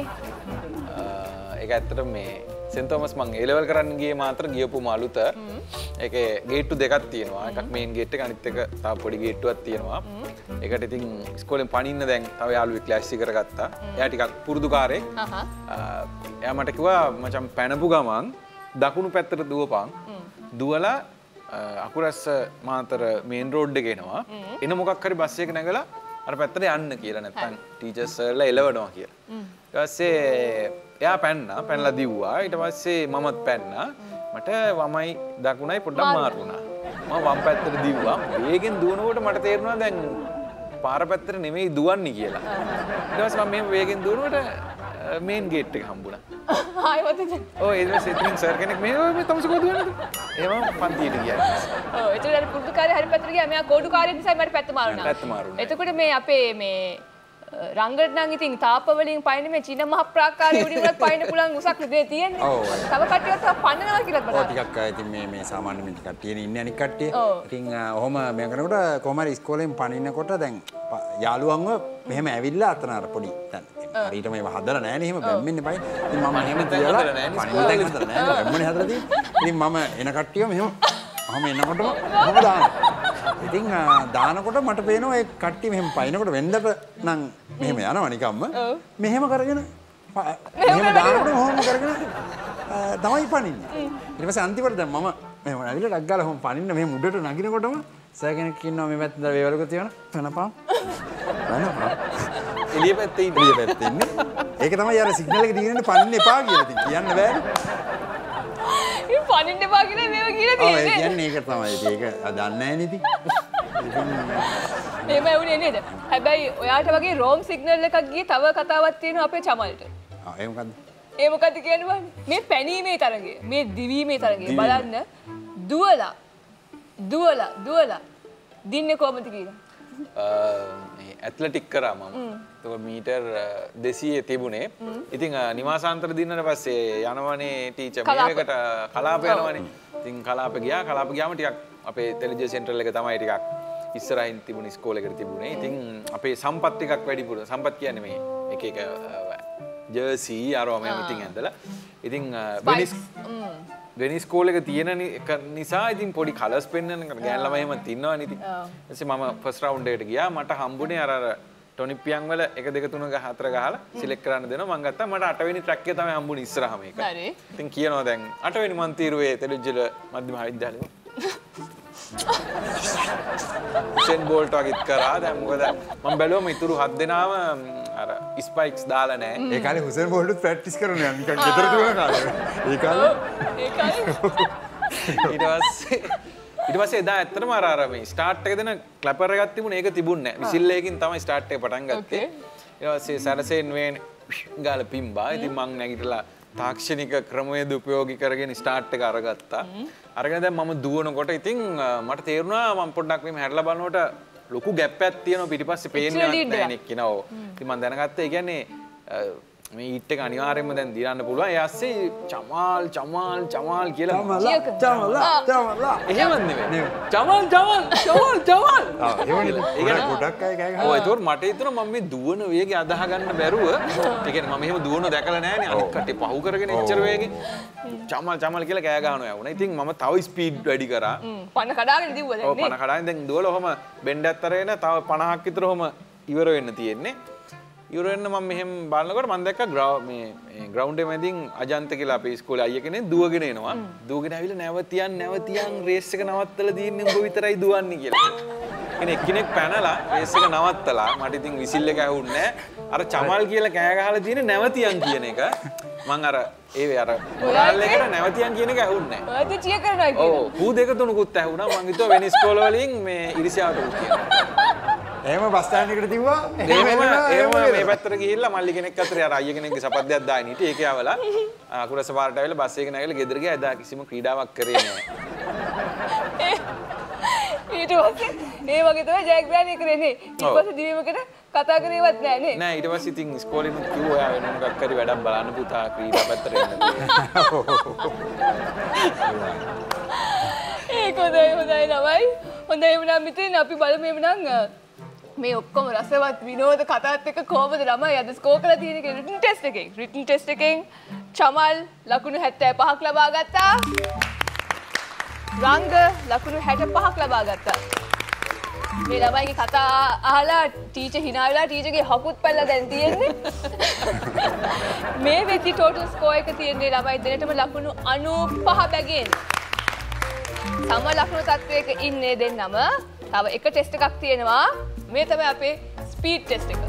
ඒක ඇත්තට මේ සෙන්ට් තෝමස් මං ඒ ලෙවල් කරන්න ගියේ මාත්‍ර ගියපුම අලුත. ඒකේ ගේට්ටු දෙකක් තියෙනවා. එකක් මේන් ගේට් එක අනිත් එක තව පොඩි ගේට්ටුවක් තියෙනවා. ඒකට ඉතින් ඉස්කෝලෙන් පනින්න දැන් තව යාළුවෙක් ක්ලාස් එක කරගත්තා. එයා ටිකක් පුරුදුකාරයෙක්. එයා මට කිව්වා මචං පැනපු ගමන් දකුණු පැත්තට දුවපන්. දුවලා අකුරැස්ස මාතර මේන් රෝඩ් එක එනවා. එන මොකක් හරි බස් එක නැගලා අර පැත්තට යන්න කියලා නැත්තම් ටීචර්ස් වල එලවනවා කියලා. ඊට පස්සේ එයා පැන්නා පැනලා දිව්වා. ඊට පස්සේ මමත් පැන්නා. මට වමයි දකුණයි පොඩ්ඩක් මාරු වුණා. මම වම් පැත්තට දිව්වා. වේගෙන් දුවනකොට මට තේරුණා දැන් පාර පැත්තට නෙමෙයි දුවන්නේ කියලා. ඊට පස්සේ මම මේ වේගෙන් දුවනකොට මේන් ගේට් එක හම්බුණා. ආයෙත් ඉතින්. ඔව් ඊට පස්සේ ඉතින් සර් කෙනෙක් මේ මේ තමස කොහොමද දුවන්නේ? එහෙම පන්තියට ගියා. ඔව් ඒතර අර පුරුදුකාරය හරි පැත්තට ගියා. මෙයා කෝඩුකාරයෙක් නිසා මට පැත්ත මාරුණා. පැත්ත මාරුණා. එතකොට මේ අපේ මේ රංගට නම් ඉතින් තාප වලින් පයින් මේ චීන මහ ප්‍රාකාරයේ උඩින් උනත් පයින් පුළුවන් උසක් නෙදේ තියෙන්නේ. ඔව්. තව කට්ටියත් තව පන්නනවා කියලා බලන්න. ඔව් ටිකක් ඉතින් මේ මේ සාමාන්‍ය මේ කට්ටිය ඉන්නේ අනික් කට්ටිය. ඉතින් ඔහොම මම කරනකොට කොහම හරි ඉස්කෝලෙන් පනින්නකොට දැන් යාළුවන්ව මෙහෙම ඇවිල්ලා අතන අර පොඩි දැන් හරියට මේව හදලා නැහැ නේ එහෙම බැම්මෙන්නේ බයි. ඉතින් මම මෙහෙම තියලා පනින්න දැන් හදලා නැහැ බැම්මනේ හදලා තියෙන්නේ. ඉතින් මම එන කට්ටිය මෙහෙම අහම එනකොටම මම දානවා. ඉතින් දානකොට මට පේනවා ඒ කට්ටිය මෙහෙම පයින්නකොට වෙන්දට නම් මෙහෙම යනවා නිකම්ම. මෙහෙම කරගෙන මෙහෙම දානකොට මොහොම කරගෙන තමයි පනින්නේ. ඊට පස්සේ අන්තිමට දැන් මම මෙහෙම නැවිලා ඩක් ගාලා මොහොම පනින්න මෙහෙම උඩට නගිනකොටම සර් කෙනෙක් ඉන්නවා මේ පැත්තට වේවලක තියන පැනපන්. පැනපන්. එළිය පැත්තේ ඉන්න. එළිය පැත්තේ ඉන්නේ. ඒක තමයි අර සිග්නල් එක දීගෙන පනින්න එපා කියලා ඉතින් කියන්න බෑනේ. ඉතින් පනින්න එපා කියලා මේව කියලා තියෙන්නේ. ඔව් ඒ කියන්නේ ඒක තමයි. ඒක දන්නේ නැහැ නේ ඉතින්. මේම වුණේ නේද? හැබැයි ඔයාට වගේ රෝම් සිග්නල් එකක් ගියේ තව කතාවක් තියෙනවා අපේ චමල්ට. ආ ඒ මොකද්ද? ඒ මොකද්ද කියන්නේ බලන්න. මේ පැනීමේ තරගය, මේ දිවීමේ තරගය බලන්න දුවලා දුවලා දුවලා දින්නේ කොහමද කියලා. මේ ඇත්ලටික් කරා මම. ඒක මීටර් දෙසීය තිබුණේ. ඉතින් නිවාසාන්තර දින්නට පස්සේ යනවනේ ටීචර් මේකට කලාප යනවනේ. ඉතින් කලාප ගියා. කලාප ගියාම ටිකක් අපේ ටෙලිවිෂන් සෙන්ටර් එක තමයි ටිකක් ඉස්සරහින් තිබුණ ඉස්කෝලේකට තිබුණේ. ඉතින් අපේ සම්පත් ටිකක් වැඩිපුර. සම්පත් කියන්නේ මේ එක එක ජර්සි අරවා මේව ඉතින් ඇඳලා. ඉතින් වෙනිස් වෙනිස් ස්කෝල් එක තියෙන නිසා ඉතින් පොඩි කලර්ස් පෙන්වන්න ගෑන් ළමයි එහෙමත් ඉන්නවනේ ඉතින්. ඊපස්සේ මම ෆස්ට් රවුන්ඩ් එකට ගියා. මට හම්බුනේ අර අර ටොනිප්පියන් වල එක දෙක තුන හතර ගහලා සිලෙක්ට් කරන්න දෙනවා. මම ගත්තා. මට අට වෙනි ට්‍රැක් එක තමයි හම්බුනේ ඉස්සරහම එක. හරි. ඉතින් කියනවා දැන් අට වෙනි මන් තීරුවේ තෙලිජ්ජල මධ්‍යම විද්‍යාලේ. සෙන් බෝල්ට් වගේත් කරා. දැන් මොකද මම බැලුවම ඉතුරු හත් දෙනාම අර ස්පයික්ස් දාලා නැහැ. ඒ කාලේ හුසෙන් බෝල්ට් ප්‍රැක්ටිස් කරනවා නිකන් ගෙදර දුවන කාලේ. ඒ කාලේ ඒ කාලේ ඊට පස්සේ ඊට පස්සේ එදා ඇත්තටම අර අර මේ ස්ටාර්ට් එක දෙන ක්ලැපර් එකක් තිබුණේ ඒක තිබුණේ නැහැ. විසිල් එකකින් තමයි ස්ටාර්ට් එක පටන් ගත්තේ. ඊට පස්සේ සරසෙන් වේන ගාලා පිම්බා. ඉතින් මං නැගිටලා තාක්ෂණික ක්‍රමවේද උපයෝගී කරගෙන ස්ටාර්ට් එක අරගත්තා. අරගෙන දැන් මම දුවනකොට ඉතින් මට තේරුණා මම පොඩ්ඩක් මෙහෙම හැරලා බලනකොට ලොකු ගැප් එකක් තියෙනවා පිටිපස්සේ පේන්නේ නැහැ නේ කියනවා. ඔව්. ඉතින් මම දැනගත්තා ඒ කියන්නේ මේ ඊට් එක අනිවාර්යයෙන්ම දැන් දිරන්න පුළුවන්. ඒ ඇස්සේ චමාල් චමාල් චමාල් කියලා චමලා චමලා චමලා එහෙමත් නෙවෙයි. චමාල් චමාල් චමාල් චමාල්. ආ එහෙමනේ. ඒ කියන්නේ ගොඩක් අය ගෑ ගහනවා. ඔව් ඒතකොට මට හිතුණා මම මේ දුවන වේගය අදාහ ගන්න බැරුව ඒ කියන්නේ මම එහෙම දුවන දැකලා නැහැ නේ. අනිත් කටේ පහු කරගෙන එච්චර වේගෙන් චමාල් චමාල් කියලා කෑ ගහනවා යවුණා. ඉතින් මම තව ස්පීඩ් වැඩි කරා. පණ කඩාගෙන දිව්වා දැන් නේ. ඔව් පණ කඩාගෙන දැන් දුවලා ඔහම බෙන්ඩ් ඇත්තර එන තව පනහක් විතර ඔහම ඉවර වෙන්න තියෙන්නේ. ඉවර වෙන්න මම මෙහෙම බලනකොට මම දැක්කා මේ ග්‍රවුන්ඩ් එකේ මැදින් අජන්ත කියලා අපේ ඉස්කෝලේ අයියා කෙනෙක් දුවගෙන එනවා. දුවගෙන ඇවිල්ලා නැවතියන් නැවතියන් රේස් එක නවත්තලා දින්නේ උඹ විතරයි දුවන්නේ කියලා. කෙනෙක් කෙනෙක් පැනලා රේස් එක නවත්තලා මට ඉතින් විසිල් එක ඇහුන්නේ නැහැ. අර චමල් කියලා කෑ ගහලා තියෙන්නේ නැවතියන් කියන එක. මං අර ඒ අර මොරාල් එකට නැවතියන් කියන එක ඇහුන්නේ නැහැ. ඔයද චිය කරනවා කියලා. ඔව් කූ දෙක තුනකුත් ඇහුණා. මං හිතුවා වෙන ඉස්කෝල වලින් මේ ඉරිසියාවට උත් කියලා. එහෙම බස් ස්ටෑන්ඩ් එකට දිව්වා. එහෙම එහෙම මේ පැත්තට ගිහිල්ලා මල්ලි කෙනෙක් අතරේ අර අයියා කෙනෙක්ගේ සපද්දයක් දාගෙන හිටියේ. ඒකේ ආවලා අකුරස පාරට ඇවිල්ලා බස් එකේ නැගිලා ගෙදර ගියා. එදා කිසිම ක්‍රීඩාවක් කරේ නැහැ. ඊට පස්සේ ඒ වගේ තමයි ජයග්‍රහණය කරන්නේ. ඊට පස්සේ දිවීමකට කතා කරේවත් නැහැ නේ. නෑ ඊට පස්සේ ඉතින් ඉස්කෝලේනුත් කිව්වා ඔයා වෙන මොකක් හරි වැඩක් බලන්න පුතා ක්‍රීඩා පැත්තට එන්න. ඒක හොඳයි හොඳයි ළමයි. හොඳයි වුණා මිත්‍රයන් අපි බලමු එමුනම් මේ ඔක්කොම රසවත් විනෝද කතාත් එක්ක කොහොමද ළමයි අද ස්කෝර් කරලා තියෙන්නේ කියලා රිටන් ටෙස්ට් එකෙන්. රිටන් ටෙස්ට් එකෙන් චමල් ලකුණු හැත්තෑ පහක් ලබා ගත්තා. රංග ලකුණු හැට පහක් ලබා ගත්තා. මේ ළමයිගේ කතා අහලා ටීචර් hina වෙලා ටීචර්ගේ හකුත් පැල්ලලා දැන් තියෙන්නේ. මේ වෙද්දි ටෝටල් ස්කෝර් එක තියෙන්නේ ළමයි දෙන්නටම ලකුණු අනූපහ බැගින්. සම ලකුණු තත්වයක ඉන්නේ දෙන්නම. තව එක ටෙස්ට් එකක් තියෙනවා. මේ තමයි අපේ ස්පීඩ් ටෙස්ට් එක.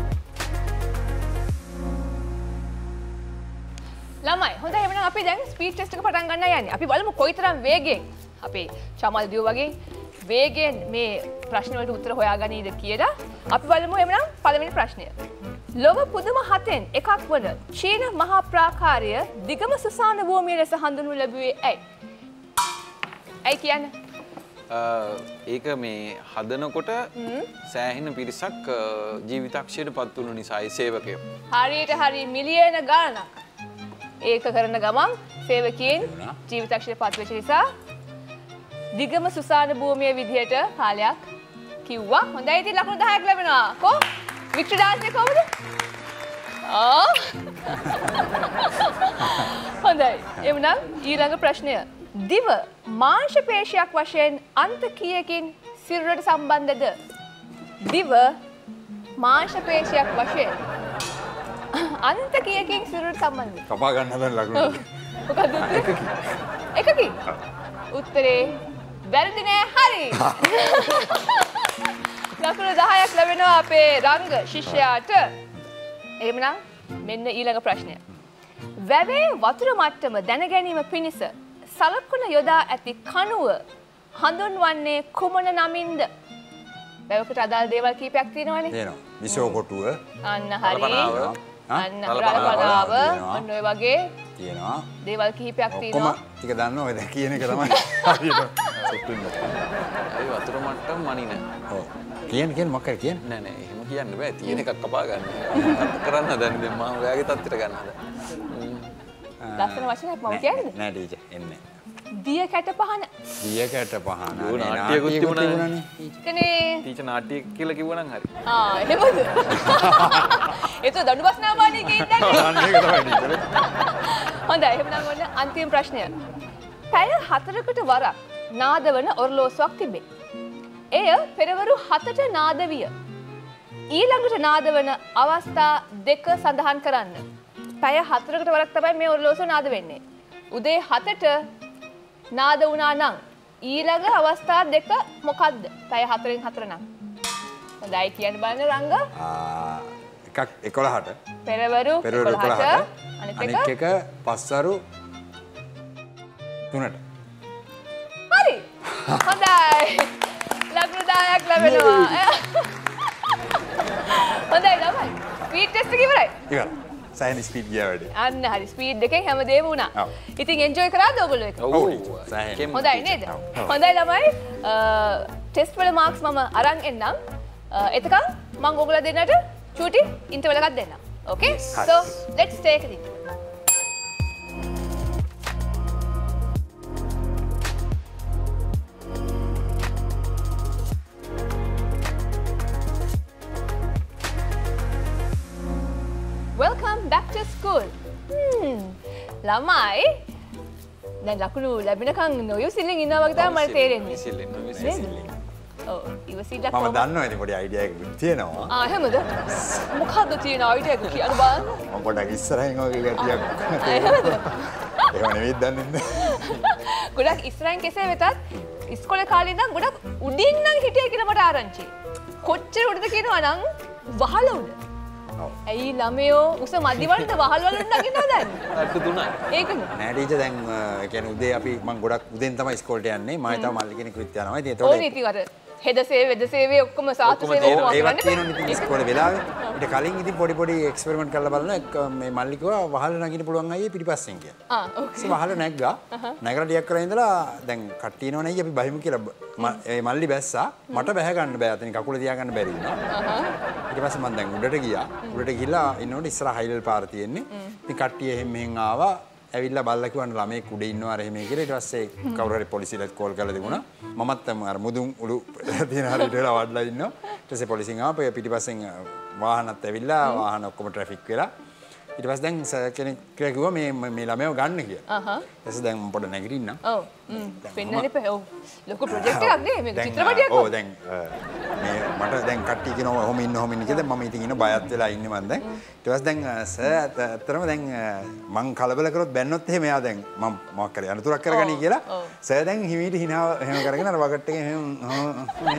ළමයි හොඳයි එහෙනම් අපි දැන් ස්පීඩ් ටෙස්ට් එක පටන් ගන්න යන්නේ. අපි බලමු කොයිතරම් වේගෙන් අපේ චමල් දියෝ වගේ වේගෙන් මේ ප්‍රශ්න වලට උත්තර හොයාගනීද කියලා. අපි බලමු එහෙනම් පළවෙනි ප්‍රශ්නය. ලොව පුදුම හතෙන් එකක් වන චීන මහා ප්‍රාකාරය දිගම සුසාන භූමිය ලෙස හඳුන්වනු ලැබුවේ ඇයි? ඇයි කියන්නේ? ඒක මේ හදනකොට සෑහෙන පිරිසක් ජීවිතක්ෂයට පත් වුණු නිසා ඒ සේවකයෝ. හරියට හරි මිලියන ගණනක් ඒක කරන ගමන් සේවකයන් ජීවිතක්ෂයට පත් වෙච්ච නිසා දිගම සුසාන භූමිය විදිහට කාලයක් කිව්වා. හොඳයි ඉතින් ලකුණු දහයක් ලැබෙනවා. කො? වික්ටර් ඩාන්ස් එක කොහොමද? ආ හොඳයි. එමුනම් ඊළඟ ප්‍රශ්නය. දිව මාංශ පේශියක් වශයෙන් අන්ත කීයකින් සිරුරට සම්බන්ධද? දිව මාංශ පේශියක් වශයෙන් අන්ත කීයකින් සිරුරට සම්බන්ධද? කපා ගන්න හදන ලකුණු. මොකද උත්තරේ? එකකින්. උත්තරේ වැරදි නෑ හරි. ලකුණු දහයක් ලැබෙනවා අපේ රංග ශිෂ්‍යයාට. එහෙමනම් මෙන්න ඊළඟ ප්‍රශ්නය. වැවේ වතුර මට්ටම දැන ගැනීම පිණිස සලකුණ යොදා ඇති කණුව හඳුන්වන්නේ කුමන නමින්ද? වැවකට අදාළ දේවල් කීපයක් තියෙනවනේ. තියෙනවා. විසෝ කොටුව. අන්න හරි. අන්න රළපනාව. ඔන්න ඔය වගේ තියෙනවා. දේවල් කිහිපයක් තියෙනවා. ඔක්කොම ටික දන්නවා ඔය දැන් කියන එක තමයි. හරියට. සොට්ටුන්න. ඒ වතුර මට්ටම මනින. ඔව්. කියන්න කියන්න මොකක්ද කියන්නේ? නෑ නෑ එහෙම කියන්න බෑ. තියෙන එකක් කපා ගන්න. කරන්න හදන්නේ දැන් මම ඔයාගේ තත්ත්වයට ගන්න හදා. ලස්සන වචනයක් මම කියන්නේ. නෑ ටීචර් එන්නේ. දිය කැට පහන. දිය කැට පහන. ඌ නාට්‍යකුත් තිබුණානේ. කනේ. ටීචර් නාට්‍ය කියලා කිව්වනම් හරි. ආ එහෙමද? ඒක දඬු බස්නාමානියක ඉඳන්නේ. අන්න ඒක තමයි ටීචර්. හොඳයි එහෙනම් ඔන්න අන්තිම ප්‍රශ්නය. පැය හතරකට වරක් නාද වන ඔරලෝසුවක් තිබේ. එය පෙරවරු හතට නාද විය. ඊළඟට නාද වන අවස්ථා දෙක සඳහන් කරන්න. පැය හතරකට වරක් තමයි මේ ඔරලෝසුව නාද වෙන්නේ. උදේ හතට නාද වුණා නම් ඊළඟ අවස්ථා දෙක මොකක්ද? පැය හතරෙන් හතර නම්. හොඳයි කියන්න බලන්න රංග. ආ එකක් එකොළහට. පෙරවරු එකොළහට. අනිත් එක පස්වරු තුනට. හරි. හොඳයි. ලකුණු දහයක් ලැබෙනවා. හොඳයි ළමයි. ස්පීඩ් ටෙස්ට් එක ඉවරයි. ඉවරයි. සයන් ස්පීඩ් ගියා වැඩි. අන්න හරි ස්පීඩ් එකෙන් හැමදේම වුණා. ඔව්. ඉතින් එන්ජොයි කරාද ඔයගොල්ලෝ ඒක? ඔව්. සයන්. හොඳයි නේද? හොඳයි ළමයි. ටෙස්ට් වල මාක්ස් මම අරන් එන්නම්. එතකන් මම ඔයගොල්ලෝ දෙන්නට චූටි ඉන්ටර්වල් එකක් දෙන්නම්. Okay? So let's take it. Welcome back to school. Hmm. ළමයි දැන් ලකුණු ලැබෙනකන් නොයුසිල්ලෙන් ඉන්නවා වගේ තමයි මට තේරෙන්නේ. විසිල්ලෙන් නොවිසිල්ලෙන්. ඔව් ඉවසිල්ලක් මම දන්නවා ඉතින් පොඩි අයිඩියා එකක් තියෙනවා. ආ එහෙමද? මොකද්ද තියෙන අයිඩියා එක කියන්න බලන්න. මම පොඩ්ඩක් ඉස්සරහින් වගේ ගතියක්. එහෙම නෙවෙයි දන්නේ. ගොඩක් ඉස්සරහින් කෙසේ වෙතත් ඉස්කෝලේ කාලේ ඉඳන් ගොඩක් උඩින් නම් හිටියේ කියලා මට ආරංචි. කොච්චර උඩද කියනවා නම් වහල උඩ. ඇයි ළමයෝ උස මදිවලට වහල් වල නගිනවා දැන්? අට තුනයි. ඒකනේ. නෑ ටීචර් දැන් ඒ කියන්නේ උදේ අපි මම ගොඩක් උදෙන් තමයි ඉස්කෝලේට යන්නේ. මම තව මල්ලි කෙනෙකුත් යනවා. ඉතින් ඒතකොට ඕනේ ඉතින් අර හෙද සේවය වෙද සේවය ඔක්කොම සාතු සේවය ඒවත් තියෙනවා ඉතින් ඉස්කෝලේ වෙලාවේ. ඊට කලින් ඉතින් පොඩි පොඩි එක්ස්පෙරිමන්ට් කරලා බලන මේ මල්ලි කිව්වා වහල නගින්න පුළුවන් අයියේ පිටිපස්සෙන් කියලා. ආ ඕකේ. ඒ වහල නැග්ගා. නැගලා ටිකක් කරලා ඉඳලා දැන් කට්ටිය එනවා නයි අපි බහිමු කියලා ඒ මල්ලි බැස්සා. මට බැහැ ගන්න බෑ. අතනින් කකුල තියා ගන්න බැරි වුණා. ඊට පස්සේ මම දැන් උඩට ගියා. උඩට ගිහලා ඉන්නකොට ඉස්සරහ හයිලල් පාර තියෙන්නේ. ඉතින් කට්ටිය එහෙම මෙහෙන් ආවා. ඇවිල්ලා බල්ලා කිව්වන ළමෙක් උඩ ඉන්නවා අර එහෙම කියලා. ඊට පස්සේ කවුරු හරි පොලිසියට කෝල් කරලා තිබුණා. මමත් අර මුදුන් උළු තියෙන හරියට වෙලා වඩලා ඉන්නවා. ඊට පස්සේ පොලිසියෙන් ආවා. පිටිපස්සෙන් වාහනත් ඇවිල්ලා වාහන ඔක්කොම ට්‍රැෆික් වෙලා. ඊට පස්සේ දැන් සර් කෙනෙක් කිව්වා මේ මේ ළමයව ගන්න කියලා. අහහ. ඊට පස්සේ දැන් මම පොඩ නැගිටින්නම්. ඔව්. හ්ම්. පෙන්නන්න එපා. ඔව්. ලොකු ප්‍රොජෙක්ට් එකක් නේ මේක චිත්‍රපටයක්. ඔව් දැන් මේ මට දැන් කට්ටිය කියනවා ඔහොම ඉන්න ඔහොම ඉන්න කියලා මම ඉතින් ඉන්න බයත් වෙලා ඉන්නේ මම දැන්. ඊට පස්සේ දැන් සර් ඇත්තටම දැන් මං කලබල කරොත් බැන්නොත් එහෙම එයා දැන් මම මොකක් කරේ අනතුරක් කරගනි කියලා. සර් දැන් හිමීට හිනාව එහෙම කරගෙන අර වගට් එකේ එහෙම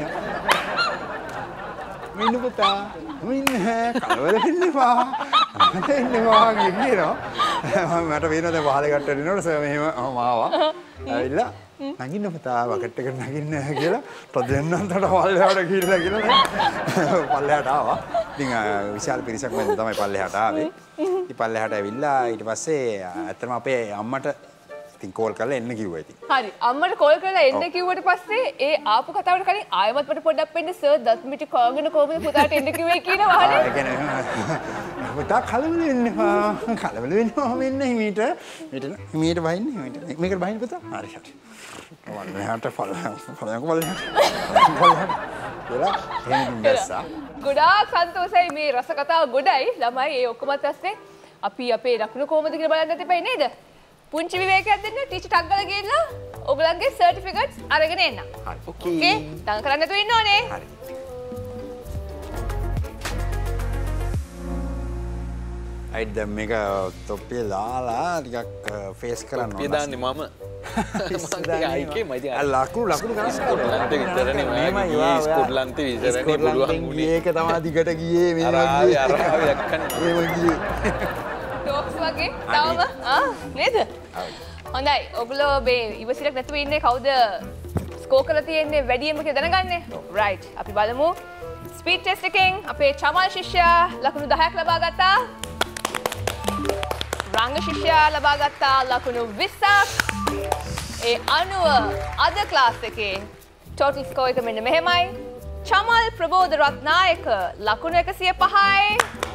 මින්න පුතා මින්න කලබල වෙන්න එපා. මට එන්න එපා කියනවා. මට වෙනවා දැන් වහලේ කට්ට එනකොට සර් මෙහෙම ආවා. ඇවිල්ලා නගින්න පුතා වගට් එකට නගින්න කියලා ප්‍රදෙන්නන්තට පල්ලෙහාට ගිහිල්ලා කියලා පල්ලෙහාට ආවා. ඉතින් විශාල පිරිසක් මැද තමයි පල්ලෙහාට ආවේ. ඉතින් පල්ලෙහාට ඇවිල්ලා ඊට පස්සේ ඇත්තටම අපේ අම්මට ඉතින් කෝල් කරලා එන්න කිව්වා ඉතින්. හරි. අම්මට කෝල් කරලා එන්න කිව්වට පස්සේ ඒ ආපු කතාවට කලින් ආයෙමත් මට පොඩ්ඩක් වෙන්න සර් දත් මිටි කාගෙන කොහොමද පුතාට එන්න කිව්වේ කියන වහලේ. ඒ කියන්නේ පුතා කලබල වෙන්න එපා. කලබල වෙනවා මෙන්න හිමීට. හිමීට හිමීට බහින්න හිමීට. මේකට බහින්න පුතා. හරි හරි. වල්ලෙහාට පල්ලෙහාට පල්ලෙහාට පල්ලෙහාට කියලා එහෙම දැස්සා. ගොඩාක් සන්තෝෂයි මේ රස කතාව ගොඩයි. ළමයි ඒ ඔක්කොමත් ඇස්සේ අපි අපේ ලකුණු කොහොමද කියලා බලන්න දෙපයි නේද? පුංචි විවේකයක් දෙන්න ටීචර් ටක් ගාලා ගිහලා ඔයගලන්ගේ සර්ටිෆිකේට්ස් අරගෙන එන්න. හරි. ඕකේ. දඟ කරන්න නැතුව ඉන්න ඕනේ. හරි. අයිද මේක තොප්පිය දාලා ටිකක් ෆේස් කරන්න ඕන. තොප්පිය දාන්නේ මම. මම අයිකේ මයිද. ලකුණු ලකුණු ගන්න. ස්කොට්ලන්තේ විතරනේ මම ස්කොට්ලන්තේ විතරනේ පුළුවන් උනේ. ඒක තමයි දිගට ගියේ මේ වගේ. අර ආවේ යක්කනේ. ඒව ගියේ. ටොක්ස් වගේ තාම ආ නේද? හොඳයි. ඔගොල්ලෝ මේ ඉවසිලක් නැතුව ඉන්නේ කවුද ස්කෝර් කරලා තියෙන්නේ වැඩියෙන්ම කියලා දැනගන්නේ? රයිට්. අපි බලමු. ස්පීඩ් ටෙස්ට් එකෙන් අපේ චමල් ශිෂ්‍යයා ලකුණු දහයක් ලබා ගත්තා. රංග ශිෂ්‍යයා ලබා ගත්තා ලකුණු විස්සක්. ඒ අනුව අද ක්ලාස් එකේ ටෝටල් ස්කෝර් එක මෙන්න මෙහෙමයි. චමල් ප්‍රබෝධ රත්නායක ලකුණු එකසිය පහයි.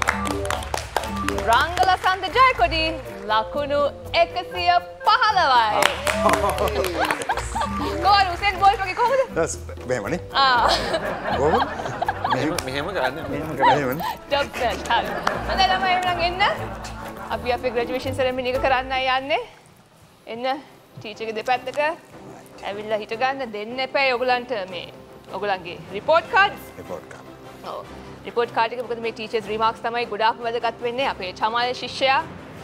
රංගල සන්ද ජයකොඩි ලකුණු එකසිය පහළොවයි. කොහොමද උසෙන් බෝල්ට් වගේ කොහොමද? දැස් මෙහෙමනේ. ආ. කොහොමද? මෙහෙම කරන්නේ. මෙහෙම කරන්නේ. ඩොක්ටර් හරි. හොඳයි ළමයි එහෙනම් එන්න. අපි අපේ ග්‍රැජුවේෂන් සෙරමනි එක කරන්නයි යන්නේ. එන්න ටීචර්ගේ දෙපැත්තට ඇවිල්ලා හිට ගන්න දෙන්න එපා ඔයගලන්ට මේ ඔයගලන්ගේ report cards. report card. ඔව්. report card එක මොකද මේ teachers remarks තමයි ගොඩාක් වැදගත් වෙන්නේ අපේ චමල් ශිෂ්‍යයා.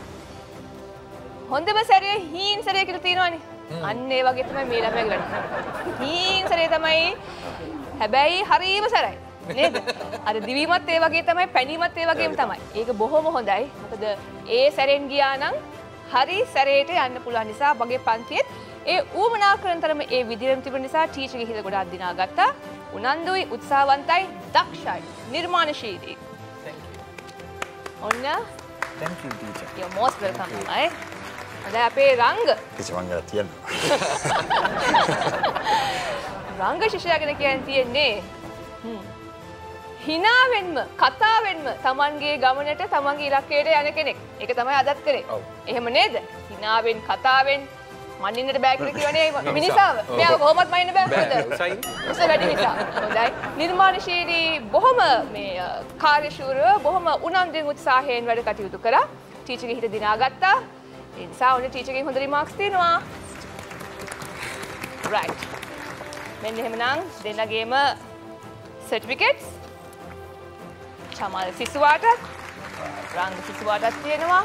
හොඳම සැරේ හීන් සැරේ කියලා තියෙනවනේ. අන්න ඒ වගේ තමයි මේ ළමයා ගන්න. හීන් සැරේ තමයි හැබැයි හරීම සැරයි. නේද? අර දිවීමත් ඒ වගේ තමයි පැනීමත් ඒ වගේම තමයි. ඒක බොහොම හොඳයි. මොකද ඒ සැරෙන් ගියා නම් හරි සැරේට යන්න පුළුවන් නිසා මගේ පන්තියේත් ඒ ඌමනා කරන තරම ඒ විදිහටම තිබුණ නිසා ටීචර්ගේ හිත ගොඩාක් දිනා ගත්තා. උනන්දුයි, උත්සාහවන්තයි, දක්ෂයි, නිර්මාණශීලී. ඔන්න. Thank you teacher. You're most welcome. අය. අද අපේ රංග. teacher මං ගාලා තියන්න. රංග ශිෂ්‍යයා ගැන කියන්න තියෙන්නේ හිනාවෙන්ම කතාවෙන්ම තමන්ගේ ගමනට තමන්ගේ ඉලක්කයට යන කෙනෙක්. ඒක තමයි අදත් කරේ. එහෙම නේද? හිනාවෙන් කතාවෙන් මනින්නට බෑ කියලා කියවනේ මිනිසාව. මෙයා කොහොමත් මනින්න බෑ නේද? උසයි. උස වැඩි නිසා. හොඳයි. නිර්මාණශීලී බොහොම මේ කාර්යශූරව බොහොම උනන්දුවෙන් උත්සාහයෙන් වැඩ කටයුතු කරා. ටීචර්ගේ හිත දිනාගත්තා. ඒ නිසා ඔන්න ටීචර්ගෙන් හොඳ රිමාක්ස් තියෙනවා. right. මෙන්න එහෙමනම් දෙන්නගේම සර්ටිෆිකේට්ස් චමල් සිසුවාටත් රංග සිසුවාටත් තියෙනවා.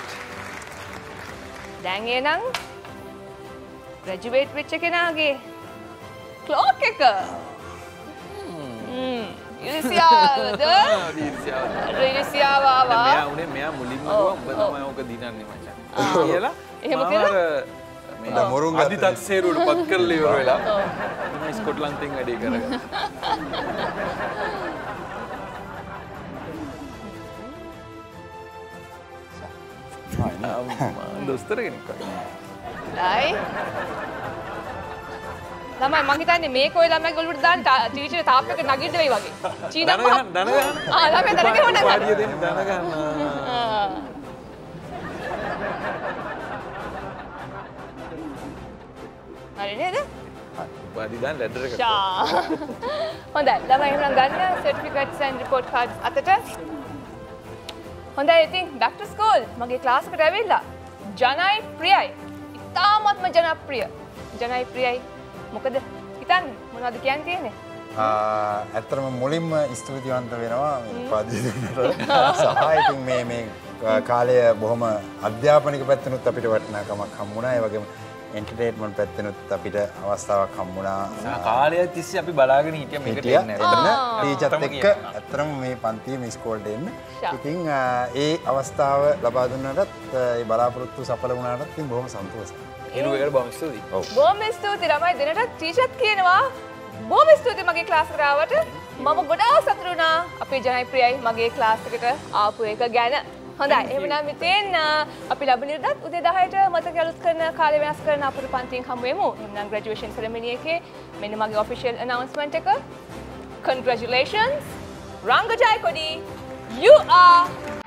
දැන් එනං ග්‍රැජුවේට් වෙච්ච කෙනාගේ ක්ලෝක් එක. හ්ම්. ඉරිසියාවද? ඊර්ෂ්‍යාව. ඉරිසියාව ආවා. මෙයා උනේ මෙයා මුලින්ම ගියා උඹ තමයි ඕක දිනන්නේ මචං. කියලා. එහෙම කියලා? මේ මොරුන් අධිතක්සේරුවට පත් කරලා ඉවර වෙලා මම ස්කොට්ලන්තෙන් වැඩේ කරගත්තා. දොස්තර කෙනෙක් වගේ. ඩයි. ළමයි මං හිතන්නේ මේක ඔය ළමයාගේ ඔළුවට දාන්න ටීචර් තාප් එක නගින්න වෙයි වගේ. චීන දන ගහන්න දන ගහන්න. ආ ළමයා දන ගහන්න. පාඩිය දෙන්න දන ගහන්න. හරි නේද? පාඩි දාන්න ලැඩර් එක. ෂා. හොඳයි. ළමයි එහෙනම් ගන්න සර්ටිෆිකේට්ස් and report cards අතට. හොඳයි ඉතින් back to school. මගේ ක්ලාස් එකට ඇවිල්ලා ජනයි ප්‍රියයි. ඉතාමත්ම ජනප්‍රිය. ජනයි ප්‍රියයි. මොකද හිතන්නේ මොනවද කියන්න තියෙන්නේ? ඇත්තටම මුලින්ම ස්තුතිවන්ත වෙනවා මේ උපාධිය දුන්නට. සහ ඉතින් මේ මේ කාලය බොහොම අධ්‍යාපනික පැත්තෙනුත් අපිට වටිනාකමක් හම්බුණා. ඒ වගේම එන්ටර්ටේන්මන්ට් පැත්තෙනුත් අපිට අවස්ථාවක් හම්බුණා. කාලය තිස්සේ අපි බලාගෙන හිටියා මේකට එන්න. ටීචර්ත් එක්ක ඇත්තටම මේ පන්තියේ මේ ඉස්කෝලේට එන්න. ඉතින් ඒ අවස්ථාව ලබා දුන්නටත් ඒ බලාපොරොත්තු සඵල වුණාටත් ඉතින් බොහොම සන්තෝෂයි. එනු එකට බොහොම ස්තුතියි. ඔව්. බොහොම ස්තුතියි ළමයි දෙනටත් ටීචර්ත් කියනවා. බොහොම ස්තුතියි මගේ ක්ලාස් එකට ආවට. මම ගොඩාක් සතුටු වුණා අපේ ජනයි ප්‍රියයි මගේ ක්ලාස් එකට ආපු එක ගැන. හොඳයි. එහෙනම් ඉතින් අපි ලබන ඉරිදාත් උදේ දහයට මතක අලුත් කරන කාලය වෙනස් කරන අපේ පන්තියෙන් හමු වෙමු. එහෙනම් graduation ceremony එකේ මෙන්න මගේ official announcement එක. Congratulations Ranga Jayakodi. You are